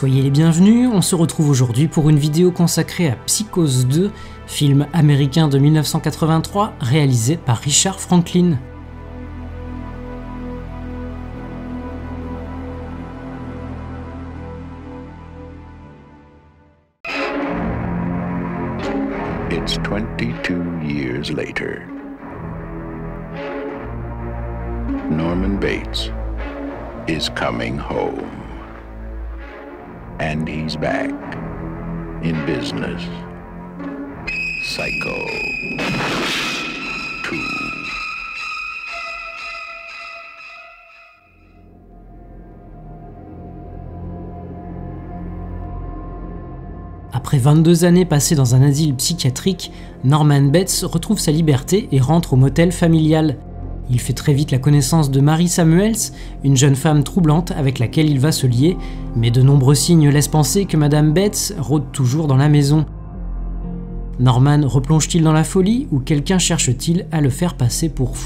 Soyez les bienvenus, on se retrouve aujourd'hui pour une vidéo consacrée à Psychose 2, film américain de 1983 réalisé par Richard Franklin. It's 22 years later. Norman Bates is coming home. And he's back in business. Psycho 2. Après 22 années passées dans un asile psychiatrique, Norman Bates retrouve sa liberté et rentre au motel familial. Il fait très vite la connaissance de Mary Samuels, une jeune femme troublante avec laquelle il va se lier, mais de nombreux signes laissent penser que Madame Bates rôde toujours dans la maison. Norman replonge-t-il dans la folie ou quelqu'un cherche-t-il à le faire passer pour fou ?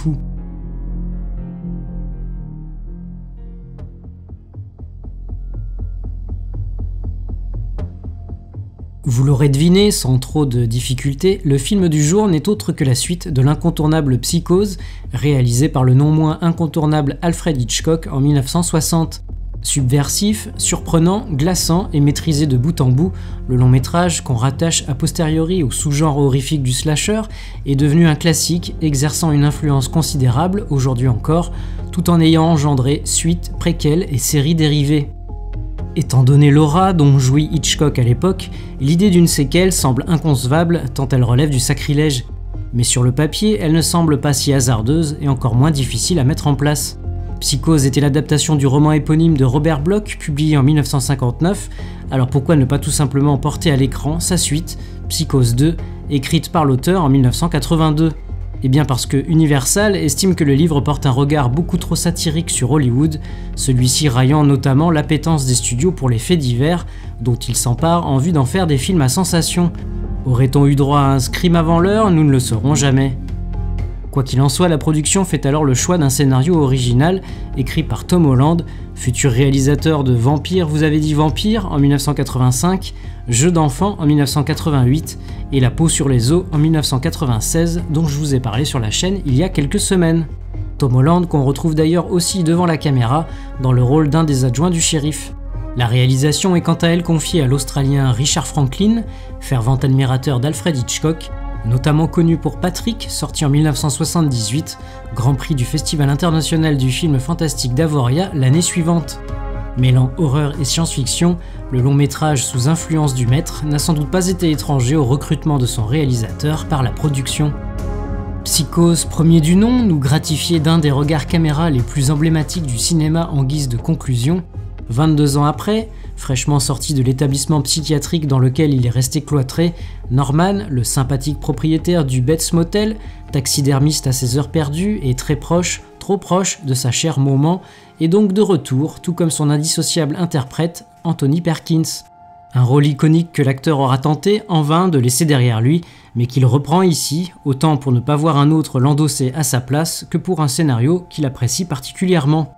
Vous l'aurez deviné, sans trop de difficultés, le film du jour n'est autre que la suite de l'incontournable Psychose, réalisé par le non moins incontournable Alfred Hitchcock en 1960. Subversif, surprenant, glaçant et maîtrisé de bout en bout, le long métrage, qu'on rattache a posteriori au sous-genre horrifique du slasher, est devenu un classique exerçant une influence considérable, aujourd'hui encore, tout en ayant engendré suites, préquelles et séries dérivées. Étant donné l'aura dont jouit Hitchcock à l'époque, l'idée d'une séquelle semble inconcevable tant elle relève du sacrilège. Mais sur le papier, elle ne semble pas si hasardeuse et encore moins difficile à mettre en place. Psychose était l'adaptation du roman éponyme de Robert Bloch, publié en 1959, alors pourquoi ne pas tout simplement porter à l'écran sa suite, Psychose 2, écrite par l'auteur en 1982 ? Eh bien parce que Universal estime que le livre porte un regard beaucoup trop satirique sur Hollywood, celui-ci raillant notamment l'appétence des studios pour les faits divers, dont ils s'emparent en vue d'en faire des films à sensation. Aurait-on eu droit à un Scream avant l'heure ? Nous ne le saurons jamais. Quoi qu'il en soit, la production fait alors le choix d'un scénario original, écrit par Tom Holland, futur réalisateur de Vampire, vous avez dit Vampire en 1985, Jeux d'enfants en 1988 et La peau sur les os en 1996, dont je vous ai parlé sur la chaîne il y a quelques semaines. Tom Holland qu'on retrouve d'ailleurs aussi devant la caméra dans le rôle d'un des adjoints du shérif. La réalisation est quant à elle confiée à l'Australien Richard Franklin, fervent admirateur d'Alfred Hitchcock, notamment connu pour Patrick, sorti en 1978, Grand Prix du Festival international du film fantastique d'Avoria l'année suivante. Mêlant horreur et science-fiction, le long métrage sous influence du maître n'a sans doute pas été étranger au recrutement de son réalisateur par la production. Psychose, premier du nom, nous gratifiait d'un des regards caméra les plus emblématiques du cinéma en guise de conclusion. 22 ans après, fraîchement sorti de l'établissement psychiatrique dans lequel il est resté cloîtré, Norman, le sympathique propriétaire du Bates Motel, taxidermiste à ses heures perdues et très proche, trop proche de sa chère Moment, est donc de retour, tout comme son indissociable interprète, Anthony Perkins. Un rôle iconique que l'acteur aura tenté, en vain, de laisser derrière lui, mais qu'il reprend ici, autant pour ne pas voir un autre l'endosser à sa place que pour un scénario qu'il apprécie particulièrement.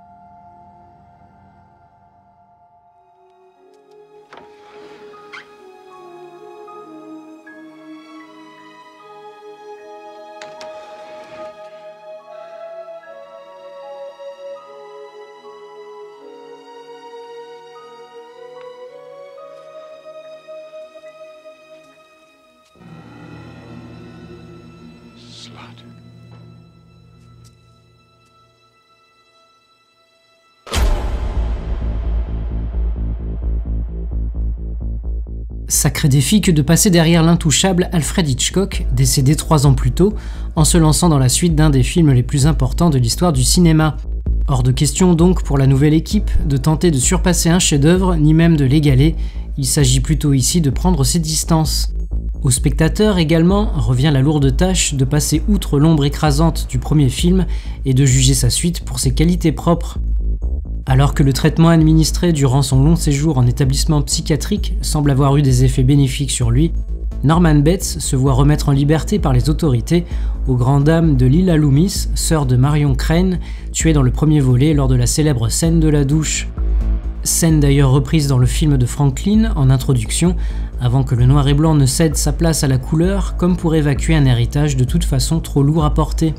Sacré défi que de passer derrière l'intouchable Alfred Hitchcock, décédé 3 ans plus tôt, en se lançant dans la suite d'un des films les plus importants de l'histoire du cinéma. Hors de question donc pour la nouvelle équipe de tenter de surpasser un chef-d'œuvre, ni même de l'égaler, il s'agit plutôt ici de prendre ses distances. Au spectateur également revient la lourde tâche de passer outre l'ombre écrasante du premier film et de juger sa suite pour ses qualités propres. Alors que le traitement administré durant son long séjour en établissement psychiatrique semble avoir eu des effets bénéfiques sur lui, Norman Bates se voit remettre en liberté par les autorités aux grandes dames de Lila Loomis, sœur de Marion Crane, tuée dans le premier volet lors de la célèbre scène de la douche. Scène d'ailleurs reprise dans le film de Franklin en introduction, avant que le noir et blanc ne cède sa place à la couleur, comme pour évacuer un héritage de toute façon trop lourd à porter.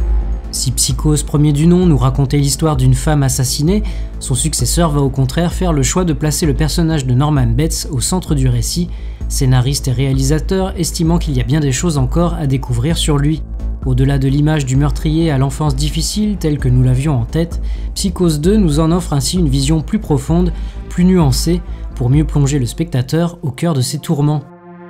Si Psychose premier du nom nous racontait l'histoire d'une femme assassinée, son successeur va au contraire faire le choix de placer le personnage de Norman Bates au centre du récit, scénariste et réalisateur estimant qu'il y a bien des choses encore à découvrir sur lui. Au-delà de l'image du meurtrier à l'enfance difficile telle que nous l'avions en tête, Psychose 2 nous en offre ainsi une vision plus profonde, plus nuancée, pour mieux plonger le spectateur au cœur de ses tourments.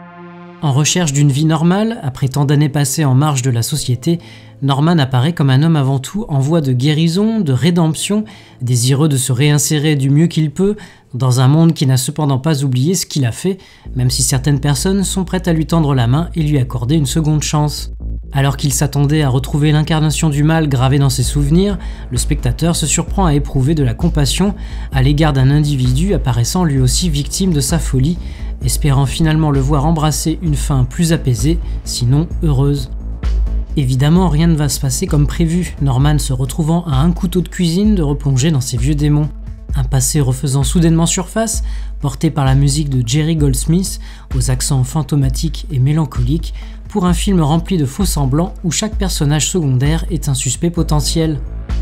En recherche d'une vie normale, après tant d'années passées en marge de la société, Norman apparaît comme un homme avant tout en voie de guérison, de rédemption, désireux de se réinsérer du mieux qu'il peut, dans un monde qui n'a cependant pas oublié ce qu'il a fait, même si certaines personnes sont prêtes à lui tendre la main et lui accorder une seconde chance. Alors qu'il s'attendait à retrouver l'incarnation du mal gravée dans ses souvenirs, le spectateur se surprend à éprouver de la compassion à l'égard d'un individu apparaissant lui aussi victime de sa folie, espérant finalement le voir embrasser une fin plus apaisée, sinon heureuse. Évidemment, rien ne va se passer comme prévu, Norman se retrouvant à un couteau de cuisine de replonger dans ses vieux démons. Un passé refaisant soudainement surface, porté par la musique de Jerry Goldsmith, aux accents fantomatiques et mélancoliques, pour un film rempli de faux-semblants où chaque personnage secondaire est un suspect potentiel.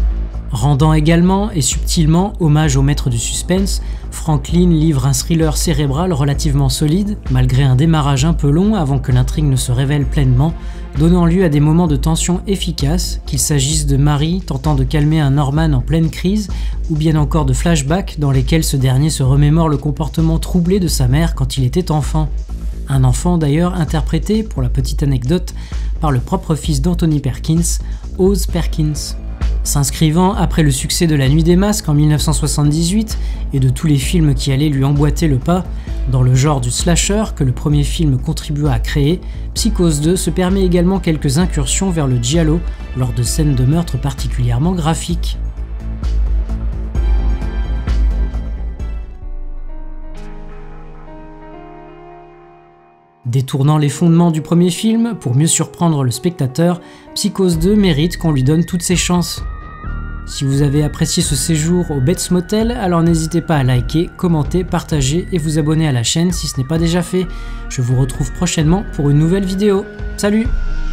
Rendant également et subtilement hommage au maître du suspense, Franklin livre un thriller cérébral relativement solide, malgré un démarrage un peu long avant que l'intrigue ne se révèle pleinement, donnant lieu à des moments de tension efficaces, qu'il s'agisse de Mary tentant de calmer un Norman en pleine crise, ou bien encore de flashbacks dans lesquels ce dernier se remémore le comportement troublé de sa mère quand il était enfant. Un enfant d'ailleurs interprété, pour la petite anecdote, par le propre fils d'Anthony Perkins, Oz Perkins. S'inscrivant après le succès de La Nuit des Masques en 1978 et de tous les films qui allaient lui emboîter le pas, dans le genre du slasher que le premier film contribua à créer, Psychose 2 se permet également quelques incursions vers le giallo lors de scènes de meurtre particulièrement graphiques. Détournant les fondements du premier film pour mieux surprendre le spectateur, Psychose 2 mérite qu'on lui donne toutes ses chances. Si vous avez apprécié ce séjour au Bates Motel, alors n'hésitez pas à liker, commenter, partager et vous abonner à la chaîne si ce n'est pas déjà fait. Je vous retrouve prochainement pour une nouvelle vidéo. Salut!